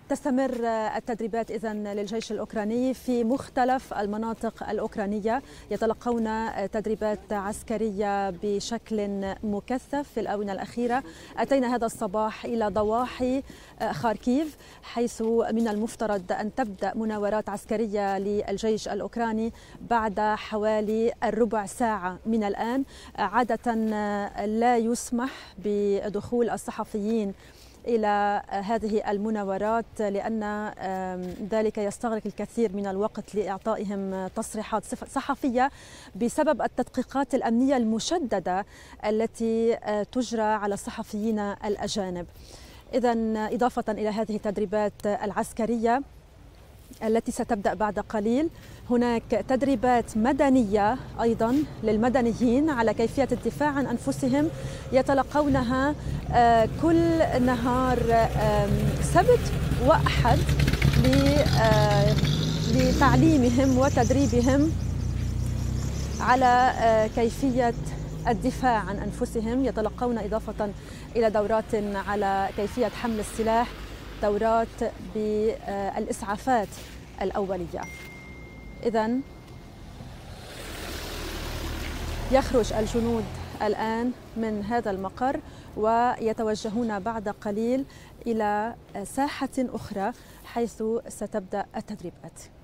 تستمر التدريبات إذن للجيش الأوكراني في مختلف المناطق الأوكرانية. يتلقون تدريبات عسكرية بشكل مكثف في الآونة الأخيرة. أتينا هذا الصباح إلى ضواحي خاركيف، حيث من المفترض أن تبدأ مناورات عسكرية للجيش الأوكراني بعد حوالي ربع ساعة من الآن. عادة لا يسمح بدخول الصحفيين إلى هذه المناورات لأن ذلك يستغرق الكثير من الوقت لإعطائهم تصريحات صحفية بسبب التدقيقات الأمنية المشددة التي تجرى على الصحفيين الأجانب. إذن إضافة إلى هذه التدريبات العسكرية التي ستبدأ بعد قليل، هناك تدريبات مدنية أيضا للمدنيين على كيفية الدفاع عن أنفسهم، يتلقونها كل نهار سبت وأحد لتعليمهم وتدريبهم على كيفية الدفاع عن أنفسهم. يتلقون إضافة إلى دورات على كيفية حمل السلاح، دورات بالإسعافات الأولية. إذن يخرج الجنود الآن من هذا المقر ويتوجهون بعد قليل إلى ساحة أخرى حيث ستبدأ التدريبات.